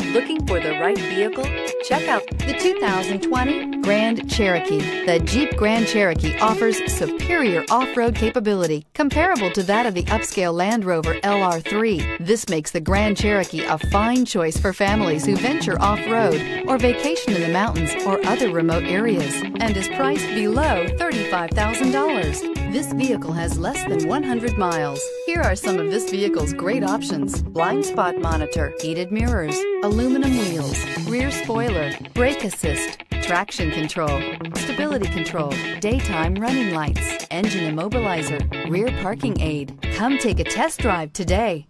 Looking for the right vehicle? Check out the 2020 Grand Cherokee. The Jeep Grand Cherokee offers superior off-road capability comparable to that of the upscale Land Rover LR3. This makes the Grand Cherokee a fine choice for families who venture off-road or vacation in the mountains or other remote areas, and is priced below $35,000. This vehicle has less than 100 miles. Here are some of this vehicle's great options: blind spot monitor, heated mirrors, aluminum wheels, rear spoiler, brake assist, traction control, stability control, daytime running lights, engine immobilizer, rear parking aid. Come take a test drive today.